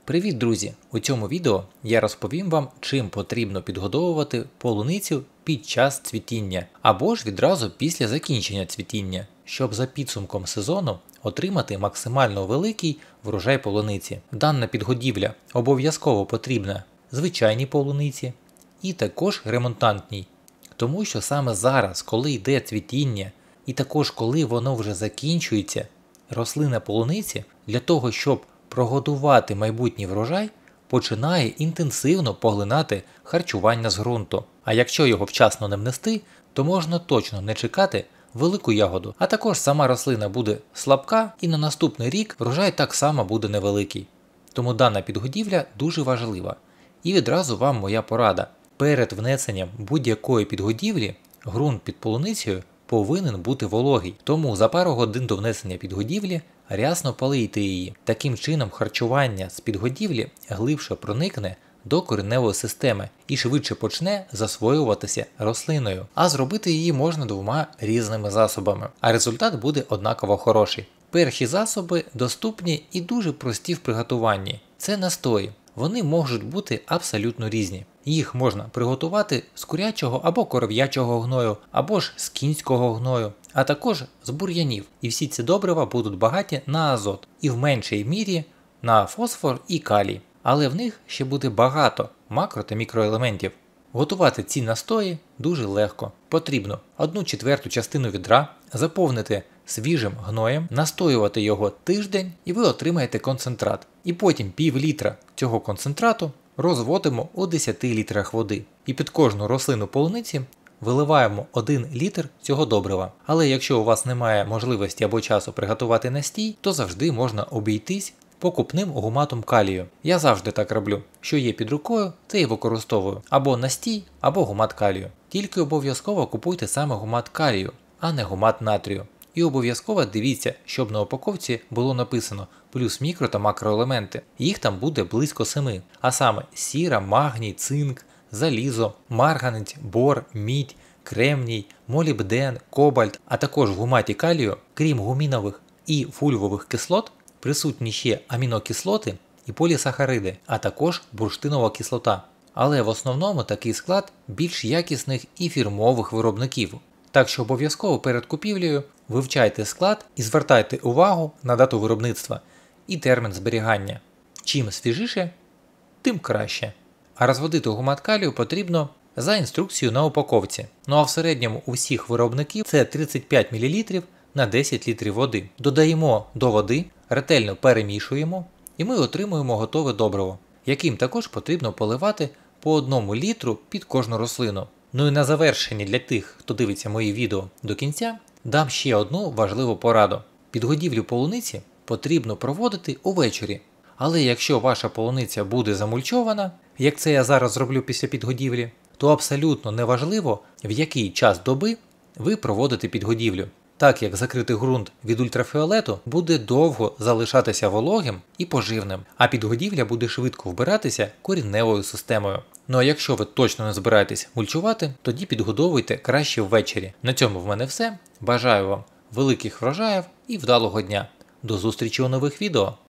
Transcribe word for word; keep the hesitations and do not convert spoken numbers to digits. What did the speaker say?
Привіт, друзі! У цьому відео я розповім вам, чим потрібно підгодовувати полуницю під час цвітіння або ж відразу після закінчення цвітіння, щоб за підсумком сезону отримати максимально великий врожай полуниці. Дана підгодівля обов'язково потрібна звичайній полуниці і також ремонтантній, тому що саме зараз, коли йде цвітіння і також коли воно вже закінчується, рослина полуниці для того, щоб прогодувати майбутній врожай, починає інтенсивно поглинати харчування з ґрунту. А якщо його вчасно не внести, то можна точно не чекати велику ягоду. А також сама рослина буде слабка і на наступний рік врожай так само буде невеликий. Тому дана підгодівля дуже важлива. І відразу вам моя порада. Перед внесенням будь-якої підгодівлі ґрунт під полуницею повинен бути вологий. Тому за пару годин до внесення підгодівлі рясно полийте її. Таким чином харчування з підгодівлі глибше проникне до кореневої системи і швидше почне засвоюватися рослиною. А зробити її можна двома різними засобами. А результат буде однаково хороший. Перші засоби доступні і дуже прості в приготуванні. Це настої. Вони можуть бути абсолютно різні. Їх можна приготувати з курячого або коров'ячого гною, або ж з кінського гною, а також з бур'янів. І всі ці добрива будуть багаті на азот і в меншій мірі на фосфор і калій. Але в них ще буде багато макро та мікроелементів. Готувати ці настої дуже легко. Потрібно одну четверту частину відра заповнити свіжим гноєм, настоювати його тиждень і ви отримаєте концентрат. І потім пів літра цього концентрату розводимо у десяти літрах води. І під кожну рослину полуниці виливаємо один літр цього добрива. Але якщо у вас немає можливості або часу приготувати настій, то завжди можна обійтись покупним гуматом калію. Я завжди так роблю. Що є під рукою, це і використовую. Або настій, або гумат калію. Тільки обов'язково купуйте саме гумат калію, а не гумат натрію. І обов'язково дивіться, щоб на упаковці було написано плюс мікро та макроелементи. Їх там буде близько семи. А саме сіра, магній, цинк, залізо, марганець, бор, мідь, кремній, молібден, кобальт, а також в гуматі калію, крім гумінових і фульвових кислот, присутні ще амінокислоти і полісахариди, а також бурштинова кислота. Але в основному такий склад більш якісних і фірмових виробників. Так що обов'язково перед купівлею вивчайте склад і звертайте увагу на дату виробництва і термін зберігання. Чим свіжіше, тим краще. А розводити гумат калію потрібно за інструкцією на упаковці. Ну а в середньому у всіх виробників це тридцять п'ять мілілітрів на десять літрів води. Додаємо до води, ретельно перемішуємо і ми отримуємо готове добриво, яким також потрібно поливати по одному літру під кожну рослину. Ну і на завершення для тих, хто дивиться мої відео до кінця, дам ще одну важливу пораду. Підгодівлю полуниці потрібно проводити увечері. Але якщо ваша полуниця буде замульчована, як це я зараз зроблю після підгодівлі, то абсолютно неважливо, в який час доби ви проводите підгодівлю, так як закритий ґрунт від ультрафіолету буде довго залишатися вологим і поживним, а підгодівля буде швидко вбиратися корінневою системою. Ну а якщо ви точно не збираєтесь мульчувати, тоді підгодовуйте краще ввечері. На цьому в мене все. Бажаю вам великих врожаїв і вдалого дня. До зустрічі у нових відео!